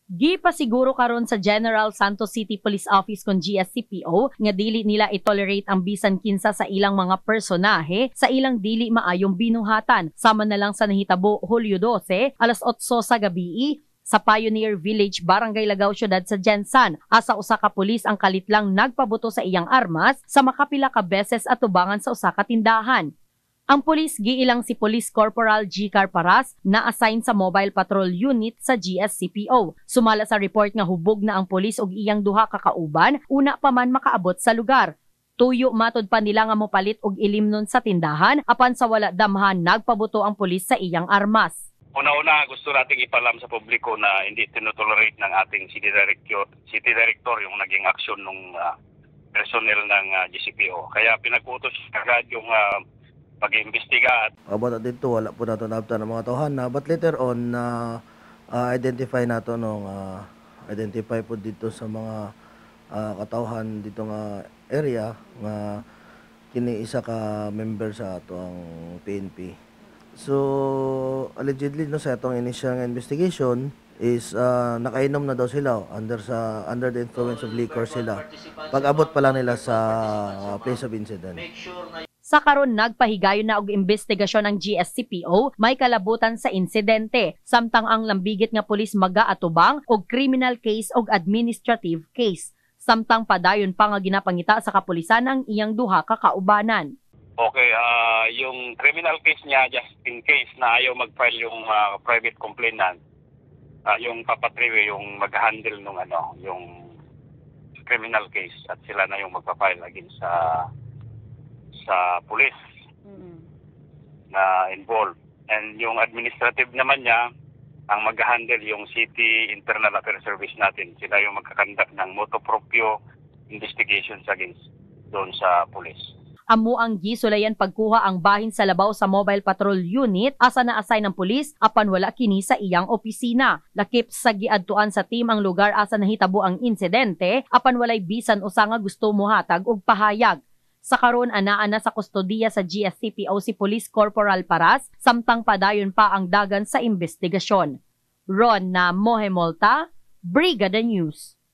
Gipasiguro karon sa General Santos City Police Office kon GSCPO nga dili nila i-tolerate ang bisan kinsa sa ilang mga personahe sa ilang dili maayong binuhatan. Sama na lang sa nahitabo Hulyo 12, alas 8 sa gabi sa Pioneer Village, Barangay Lagaw, Syudad sa Jensan. Asa usa ka pulis ang kalitlang nagpabuto sa iyang armas sa makapila ka beses atubangan sa usa ka tindahan. Ang pulis giilang si Police Corporal G. Carparas na assign sa Mobile Patrol Unit sa GSCPO. Sumala sa report nga hubog na ang pulis og iyang duha ka kauban una pa man makaabot sa lugar. Tuyo matod pa nila nga mopalit og ilimnon sa tindahan apan sa wala damhan nagpabuto ang pulis sa iyang armas. Una-una gusto nating ipalam sa publiko na hindi tinotolerate ng ating City Director yung naging aksyon ng personnel ng GCPO. Kaya pinag-utos agad yung pag-iimbestiga. About dito, wala po nato naabtan ng mga tauhan na but later on identify nato identify po dito sa mga katauhan dito nga area nga kini isa ka member sa ato ang PNP. So allegedly no sa atong initial investigation is nakainom na daw sila under the influence of liquor sila. Pag-abot pa lang nila sa place of incident. Sa karon nagpahigayon na og investigasyon ang GSCPO may kalabutan sa insidente samtang ang lambigit nga pulis magaatubang og criminal case og administrative case samtang padayon pa nga ginapangita sa kapulisan ang iyang duha ka kaubanan. Okay, yung criminal case niya just in case na ayaw mag-file yung private complainant, yung papatriwe yung mag-handle nung yung criminal case at sila na yung magpa-file against sa police na involved. And yung administrative naman niya, ang mag-handle yung City Internal Affairs Service natin. Sila yung magkakandak ng motu proprio investigations against doon sa police. Amo ang gisulayan pagkuha ang bahin sa labaw sa Mobile Patrol Unit asa na-assign ng pulis apan wala kini sa iyang opisina. Lakip sa giadtuan sa team ang lugar asa nahitabo ang insidente apan walay bisan usa nga gusto mohatag og pahayag. Sa karon anaa na sa kustodiya sa GSCPO si Police Corporal Paras samtang padayon pa ang dagan sa investigasyon. Ron na Mohemolta, Brigada News.